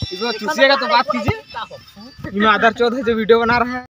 इसमें चूसिएगा तो बात कीजिए। इमादर चौध है जो वीडियो बना रहा है।